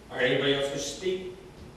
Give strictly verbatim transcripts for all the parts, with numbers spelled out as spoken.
All right, anybody else wish to speak?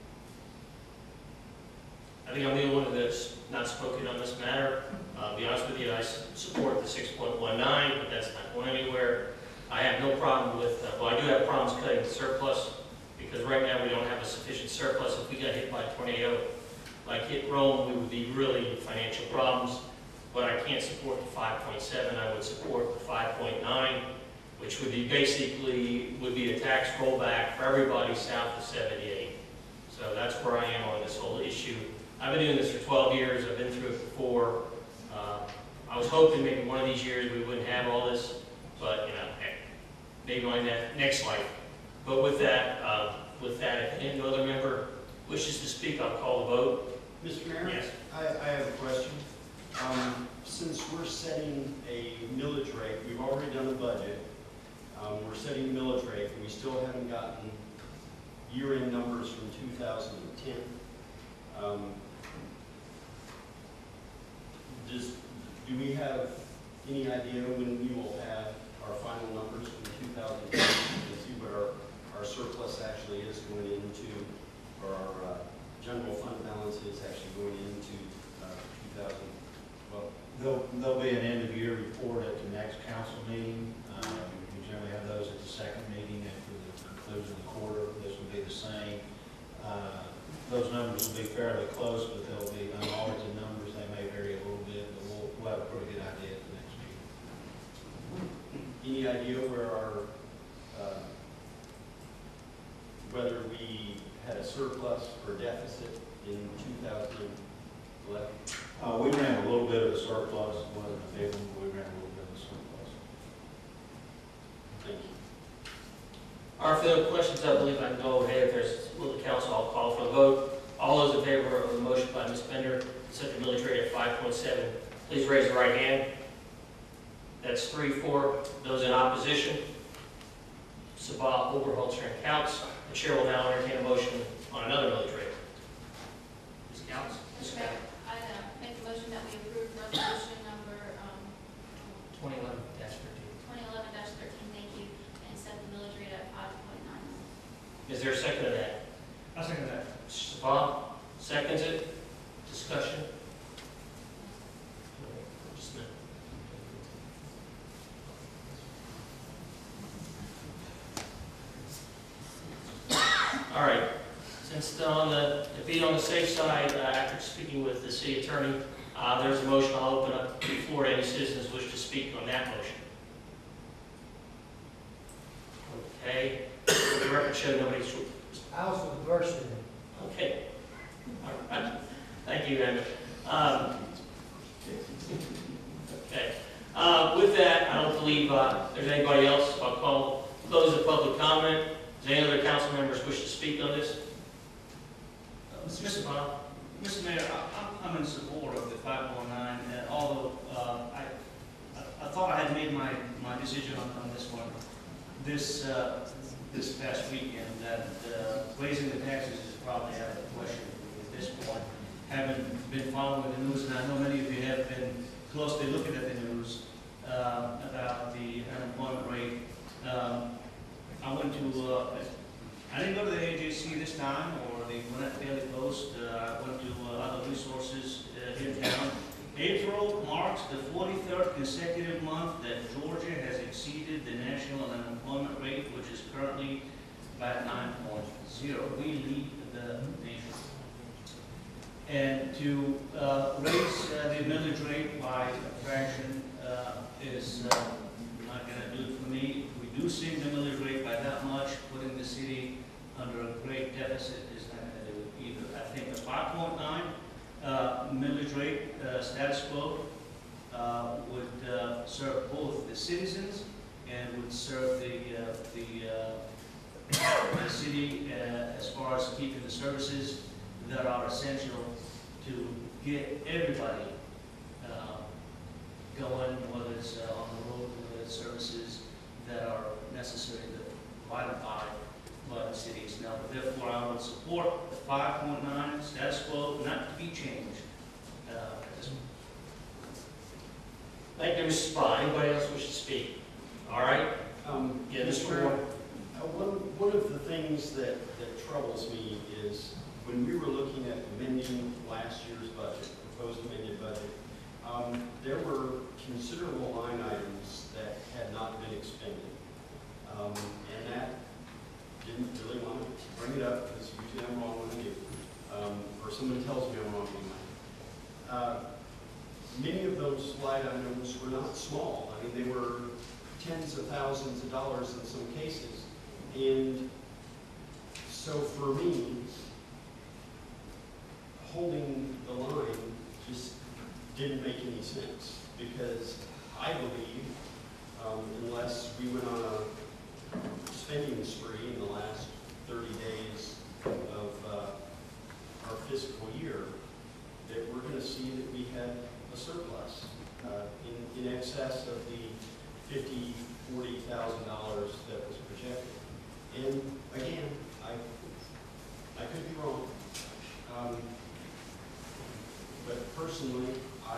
I think I'm the only one that's not spoken on this matter. Uh, to be honest with you, I support the six point one nine, but that's not going anywhere. I have no problem with, uh, well, I do have problems cutting the surplus, because right now we don't have a sufficient surplus. If we got hit by a tornado like hit Rome, we would be really in financial problems. But I can't support the five point seven. I would support the five point nine, which would be basically would be a tax rollback for everybody south of seventy-eight. So that's where I am on this whole issue. I've been doing this for twelve years. I've been through it before. Uh, I was hoping maybe one of these years we wouldn't have all this, but you know, maybe on that next life. But with that, uh, with that, if any other member wishes to speak, I'll call the vote. Mister Mayor? Yes. I, I have a question. Um, since we're setting a millage rate, we've already done the budget. Um, we're setting a millage rate, and we still haven't gotten year-end numbers from two thousand ten. Um, does, do we have any idea when we will have our final numbers from two thousand ten and see what our, our surplus actually is going into, or our uh, general fund balance is actually going into uh, two thousand? Well, there'll, there'll be an end-of-year report at the next council meeting. Uh, we generally have those at the second meeting after the conclusion of the quarter. This will be the same. Uh, those numbers will be fairly close, but they'll be unaudited numbers. They may vary a little bit, but we'll, we'll have a pretty good idea at the next meeting. Any idea where our, uh, whether we had a surplus or deficit in two thousand eleven? Uh, we ran a little bit of a surplus. It wasn't a big one, but we ran a little bit of a surplus. Thank you. All right, if there are questions, I believe I can go ahead. If there's, will the council, I'll call for the vote. All those in favor of the motion by Miz Bender to set the millage rate at five point seven, please raise the right hand. That's three, four. Those in opposition? Sabah, Oberholzer, and Counts. The chair will now entertain a motion on another millage rate. Miz Counts? Mister Mayor, I uh, make a motion that we approve resolution number um, twenty eleven dash thirteen. twenty eleven dash thirteen, thank you, and set the millage rate at five point nine. Is there a second to that? I'll second that. Sabah seconds it. Discussion? Just a minute. All right. Since on the, to be on the safe side, uh, after speaking with the city attorney, uh, there's a motion. I'll open up the floor to any citizens who wish to speak on that motion. Okay. For the record show, nobody's. I was the first in it. Okay. All right. Thank you, Emmett. Um, okay. Uh, with that, I don't believe uh, there's anybody else. I'll call close the public comment. Does any other council members wish to speak on this? Mister Bond? Mister Mayor, I- I'm in support of the five point nine, uh, although uh, I, I I thought I had made my, my decision on, on this one this uh, this past weekend, that uh, raising the taxes is probably out of the question at this point. Haven't been following the news, and I know many of you have been closely looking at the news uh, about the unemployment rate. Um, I went to, uh, I didn't go to the A J C this time, or the Gwinnett Daily Post. Uh, I went to uh, other resources uh, here in town. April marks the forty-third consecutive month that Georgia has exceeded the national unemployment rate, which is currently about nine point zero. We lead the nation. And to uh, raise uh, the millage rate by a fraction uh, is uh, not going to do it for me. Reducing the millage rate by that much, putting the city under a great deficit, is not going to do it either. I think the five point nine uh, millage rate uh, status quo uh, would uh, serve both the citizens and would serve the uh, the, uh, the city uh, as far as keeping the services that are essential to get everybody uh, going, whether it's uh, on the road, whether it's services that are necessary to provided by, by the city of Snellville. Therefore, I would support the five point nine status quo, not to be changed uh, at this point. Thank you, Mister Spot. Anybody else wish to speak? All right. Um, Yeah, Mister Mayor, Ward. uh, one, one of the things that, that troubles me is when we were looking at amending last year's budget, proposed amended budget, um, there were considerable line items that had not been expended. Um, and that didn't really want to bring it up because usually I'm wrong when I do. Um, or someone tells me I'm wrong anyway. Uh, many of those line items were not small. I mean, they were tens of thousands of dollars in some cases. And so for me, holding the line just didn't make any sense because I believe um, unless we went on a spending spree in the last thirty days of uh, our fiscal year, that we're going to see that we had a surplus uh, in, in excess of the fifty, forty thousand dollars that was projected. And again, I I could be wrong. Um, but personally, I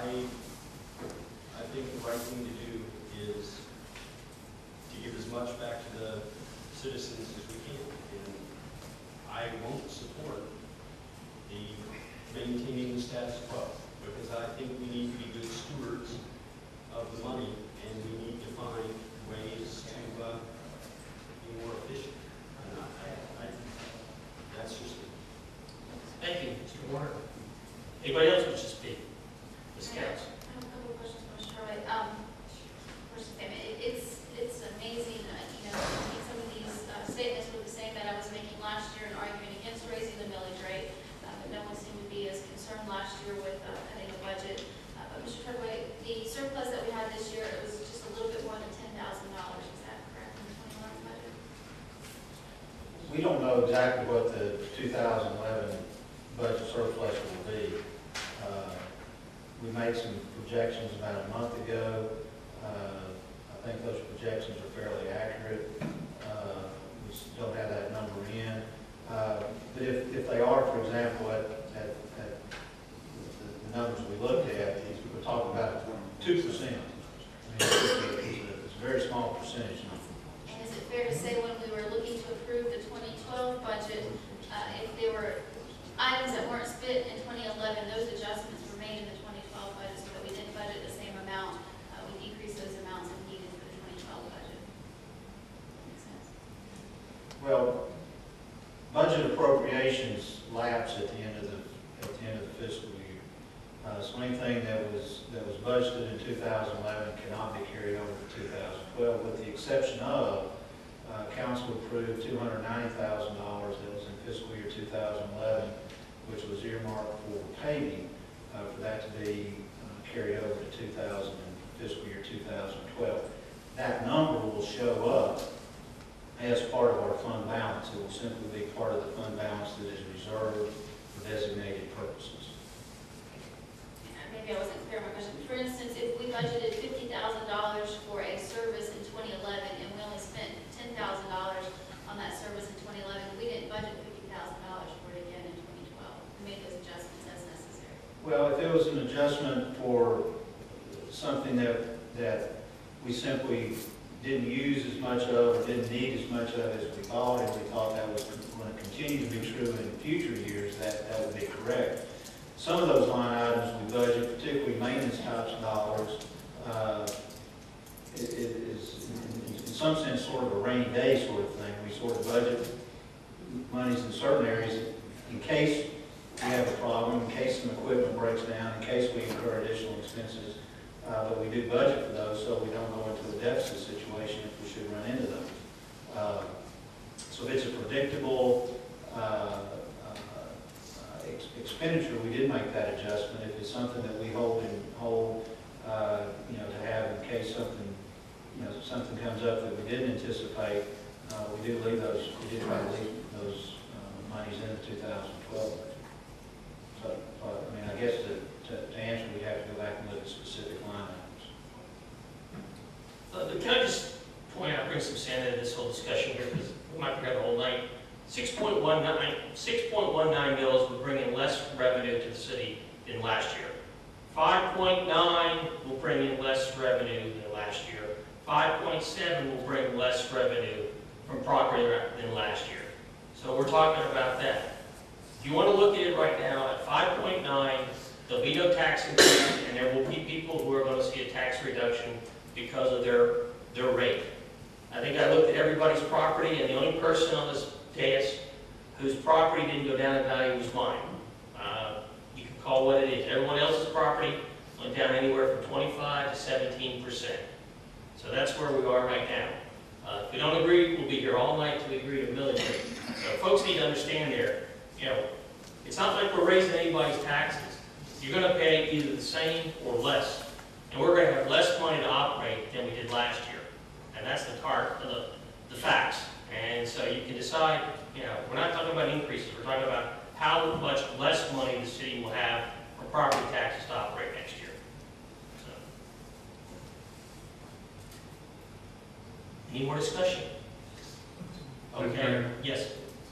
I think the right thing to do is to give as much back to the citizens as we can. And I won't support the maintaining the status quo because I think we need to be good stewards of the money and we need to find ways to uh, be more efficient. And I, I, I, that's just it. Thank you, Mister Warner. Anybody else wish to speak? Miz Counts. I have a couple of questions, Mister Charlie. Um, first, I mean, it- it's, it's amazing, uh, you know, I think some of these uh, statements were the same that I was making last year and arguing against raising the millage rate, uh, but no one seemed to be as concerned last year with uh, cutting the budget. Uh, But Mister Treadway, the surplus that we had this year, it was just a little bit more than ten thousand dollars. Is that correct in the twenty-one budget? We don't know exactly what the two thousand eleven budget surplus will be. Uh, We made some projections about a month ago. Uh, I think those projections are fairly accurate. Uh, We s- don't have that number in. Uh, But if, if they are, for example, at, at, at the the numbers we looked at, we're talking about two percent. I mean, it's a- it's a- it's a very small percentage number. And is it fair to say when we were looking to approve the twenty twelve budget, uh, if there were items that weren't spent in twenty eleven, those adjustments were made in the twenty twelve budget so that we didn't budget the same amount, uh, we decreased those amounts if needed for the twenty twelve budget? Makes sense? Well, budget appropriations lapse at the end of the, at the end of the fiscal year. Uh, so anything that was, that was budgeted in two thousand eleven cannot be carried over to two thousand twelve, with the exception of, uh, council approved two hundred ninety thousand dollars that was in fiscal year two thousand eleven, which was earmarked for paving, uh, for that to be uh, carried over to two thousand, fiscal year two thousand twelve. That number will show up as part of our fund balance. It will simply be part of the fund balance that is reserved for designated purposes. Uh, Maybe I wasn't clear on my question. For instance, if we budgeted fifty thousand dollars for a service in twenty eleven and we only spent ten thousand dollars on that service in twenty eleven, we didn't budget fifty thousand dollars for it again in twenty twelve. We made those adjustments as necessary. Well, if it was an adjustment for something that, that we simply didn't use as much of, or didn't need as much of as we thought, and we thought that was going to continue to be true in future years, that, that would be correct. Some of those line items we budget, particularly maintenance types of dollars, uh, it, it is in, in some sense sort of a rainy day sort of thing. We sort of budget monies in certain areas in case we have a problem, in case some equipment breaks down, in case we incur additional expenses. Uh, but we do budget for those so we don't go into a deficit situation if we should run into them. Uh, so if it's a predictable uh, uh, ex expenditure, we did make that adjustment. If it's something that we hold in hold, uh, you know, to have in case something, you know, something comes up that we didn't anticipate, uh, we do leave those. We did try to leave those uh, monies in the two thousand twelve budget. So, uh, I mean, I guess to, to, to answer, we'd have to go back and look at specific line items. Uh, but can I just point out, bring some sanity to this whole discussion here, because we might forget the whole night. six point one nine, six point one nine mills will bring in less revenue to the city than last year. five point nine will bring in less revenue than last year. five point seven will bring less revenue from property than last year. So we're talking about that. If you want to look at it right now, at five point nine, there'll be no tax increase, and there will be people who are going to see a tax reduction because of their, their rate. I think I looked at everybody's property, and the only person on this dais whose property didn't go down in value was mine. Uh, you can call what it is. Everyone else's property went down anywhere from twenty-five to seventeen percent. So that's where we are right now. Uh, if we don't agree, we'll be here all night till we agree to millage rate. So folks need to understand there, you know, it's not like we're raising anybody's taxes. You're going to pay either the same or less. And we're going to have less money to operate than we did last year. And that's the tar the, the facts. And so you can decide, you know, we're not talking about increases. We're talking about how much less money the city will have for property taxes to operate next year. So. Any more discussion? Okay. Yes.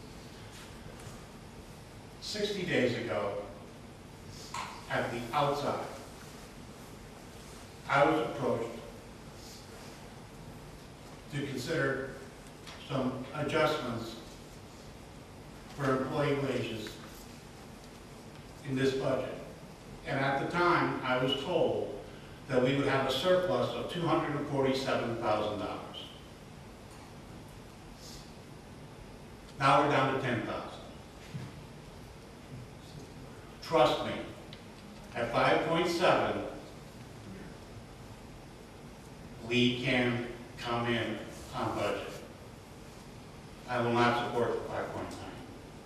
sixty days ago, at the outside, I was approached to consider some adjustments for employee wages in this budget. And at the time, I was told that we would have a surplus of two hundred forty-seven thousand dollars. Now we're down to ten thousand dollars. Trust me, at five point seven, we can come in on budget. I will not support five point nine.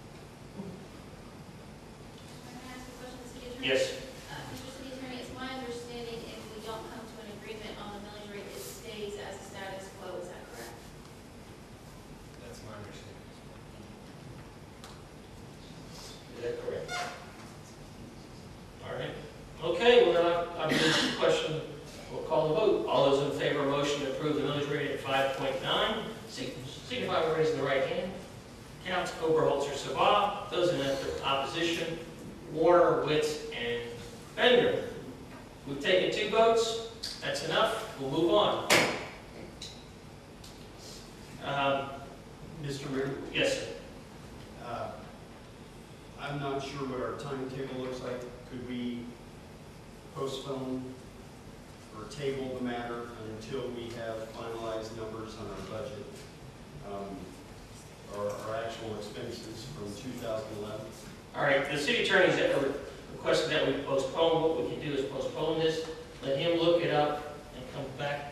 Can I ask a question, City Attorney? Yes. Uh, Mister City Attorney, it's my understanding if we don't come to an agreement on the millage rate, it stays as a status quo, is that correct? That's my understanding. Is that correct? All right. Okay, well, now I've used the question. We'll call the vote. All those in favor of motion to approve the millage rate at five point nine, signify by raising the right hand. Counts Oberholzer, Sabah. Those in opposition, Warner, Witz, and Bender. We've taken two votes. That's enough. We'll move on. Um, Mister Mayor, yes, sir. uh, I'm not sure what our timetable looks like. Could we postpone or table the matter until we have finalized numbers on our budget, um, or our actual expenses from two thousand eleven? All right, the city attorney has requested that we postpone. What we can do is postpone this, let him look it up, and come back.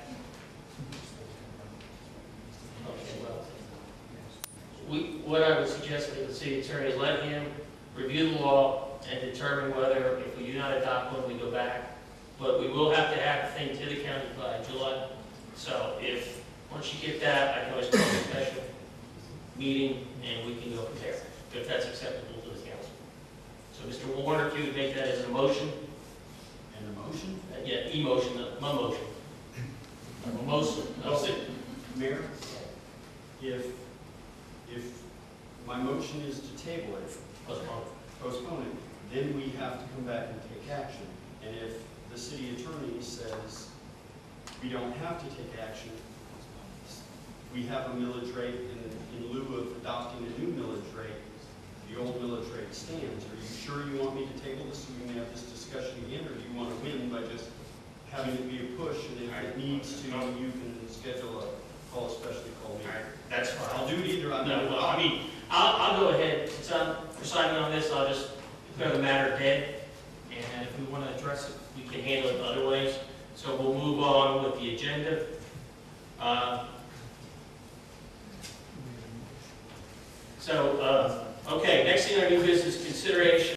Okay, well, we, what I would suggest to the city attorney is let him review the law and determine whether, if we do not adopt one, we go back. But we will have to have the thing to the county by July. So if, once you get that, I can always call a special meeting and we can go from there, if that's acceptable to the council. So Mister Warner, if you would make that as a motion. And a motion? Uh, Yeah, e-motion, uh, my motion. A motion, I'll say. Mayor, if, if my motion is to table it, Postpone. postpone it, then we have to come back and take action. And if the city attorney says we don't have to take action, we have a millage rate in, in lieu of adopting a new millage rate, the old millage rate stands. Are you sure you want me to table this so we can have this discussion again, or do you want to win by just having it be a push, and if it needs to, you can schedule a call, especially call me. All right, that's fine. I'll do it either. I'm No, well, I mean, I'll, I'll go ahead, since I'm presiding on this, I'll just declare the matter dead, and if we want to address it, we can handle it other ways. So we'll move on with the agenda. Uh, So, uh, okay, next thing on our new business consideration